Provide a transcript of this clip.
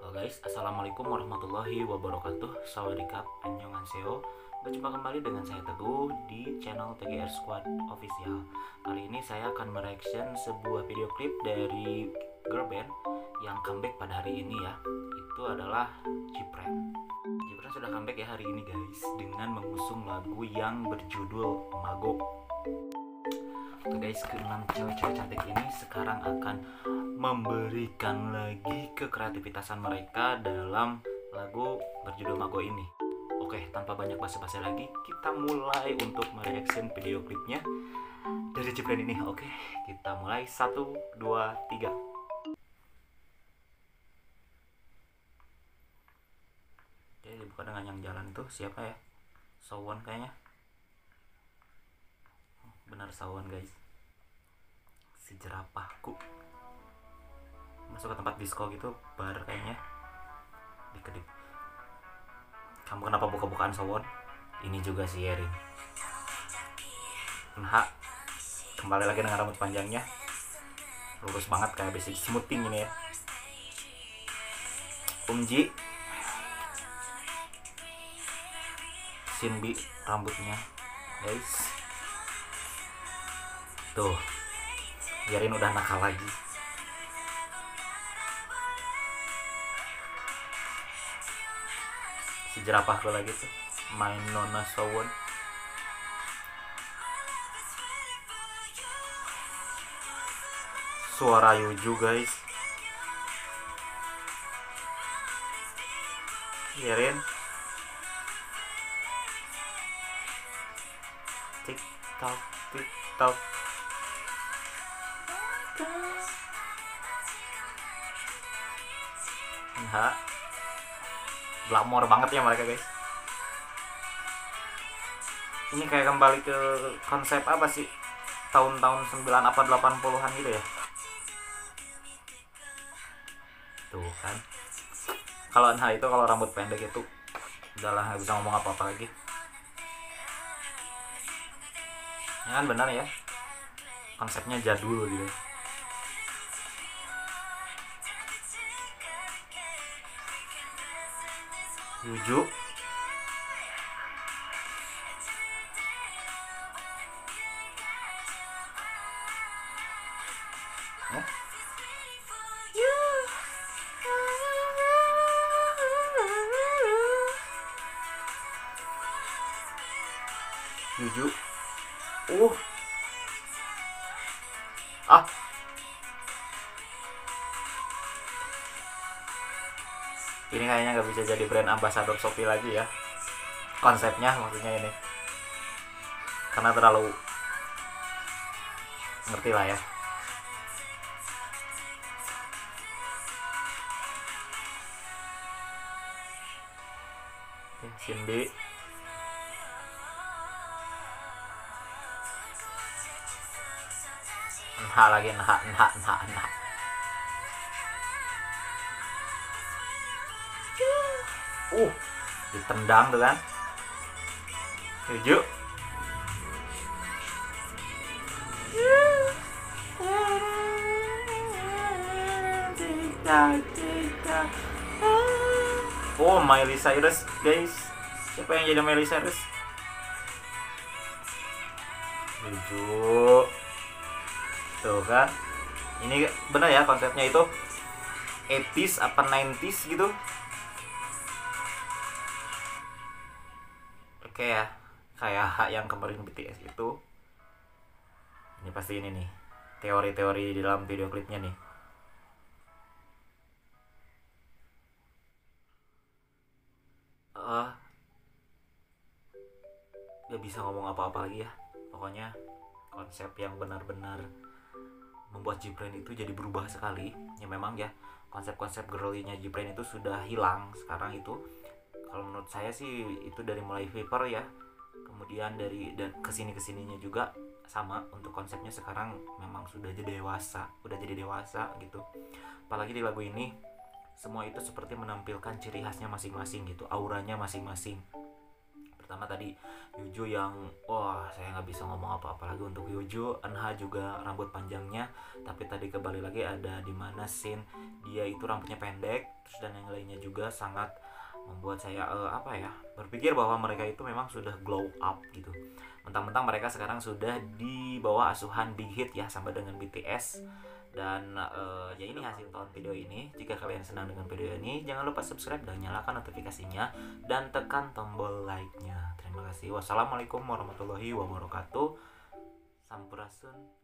Halo guys, assalamualaikum warahmatullahi wabarakatuh. Sawadikap, annyeonghaseyo. Berjumpa kembali dengan saya Teguh di channel TGR Squad Official. Kali ini saya akan mereaction sebuah video klip dari girl band yang comeback pada hari ini ya. Itu adalah Jipren. Jipren sudah comeback ya hari ini guys, dengan mengusung lagu yang berjudul Mago. Oke guys, keenam cewek-cewek cantik ini sekarang akan memberikan lagi kekreativitasan mereka dalam lagu berjudul Mago ini. Oke, tanpa banyak basa-basi lagi, kita mulai untuk mereaction video klipnya dari Jipren ini. Oke, kita mulai 1, 2, 3. Oke, dibuka dengan yang jalan tuh siapa ya? Sowon kayaknya. Benar Sowon guys, si jerapahku. Masuk ke tempat disco gitu, bar kayaknya. Dikedip. Kamu kenapa buka-bukaan Sowon? Ini juga si Yerin. Nah, kembali lagi dengan rambut panjangnya, lurus banget kayak basic smoothing ini ya. Umji, Shinbi rambutnya guys. Tuh, Yerin udah nakal lagi. Si jerapahku lagi tuh main Nona Sowon. Suara Yuju guys. Yerin. Tik tok tik tok. Nah, glamor banget ya mereka guys. Ini kayak kembali ke konsep apa sih, tahun-tahun 9 apa 80-an gitu ya. Tuh kan, kalau Nha itu kalau rambut pendek itu udahlah nggak bisa ngomong apa-apa lagi ya kan, benar ya, konsepnya jadul gitu. Yuju, Yuju, ah, ini kayaknya nggak bisa jadi brand ambassador Shopee lagi ya, konsepnya maksudnya ini, karena terlalu ngerti lah ya. Shinbi, Nha lagi, Nha. Ditendang tuh kan. Yuju, oh Miley Cyrus guys, siapa yang jadi Miley Cyrus? Yuju, tuh kan, ini bener ya konsepnya itu 80s apa 90s gitu. Oke ya, kayak yang kemarin BTS itu. Ini pasti ini nih teori-teori di dalam video klipnya nih. Gak bisa ngomong apa-apa lagi ya. Pokoknya konsep yang benar-benar membuat Jipren itu jadi berubah sekali. Ya memang ya, konsep-konsep girly-nya Jipren itu sudah hilang sekarang itu. Kalau menurut saya sih itu dari mulai Vapor ya, kemudian dari dan kesininya juga sama untuk konsepnya sekarang memang sudah jadi dewasa gitu. Apalagi di lagu ini semua itu seperti menampilkan ciri khasnya masing-masing gitu, auranya masing-masing. Pertama tadi Yuju yang wah saya nggak bisa ngomong apa-apa lagi untuk Yuju. Anha juga rambut panjangnya, tapi tadi kembali lagi ada di mana scene dia itu rambutnya pendek, terus dan yang lainnya juga sangat membuat saya berpikir bahwa mereka itu memang sudah glow up gitu. Mentang-mentang mereka sekarang sudah di bawah asuhan Big Hit ya, sama dengan BTS. Dan ya ini hasil tahun video ini. Jika kalian senang dengan video ini, jangan lupa subscribe dan nyalakan notifikasinya dan tekan tombol like-nya. Terima kasih. Wassalamualaikum warahmatullahi wabarakatuh. Sampurasun.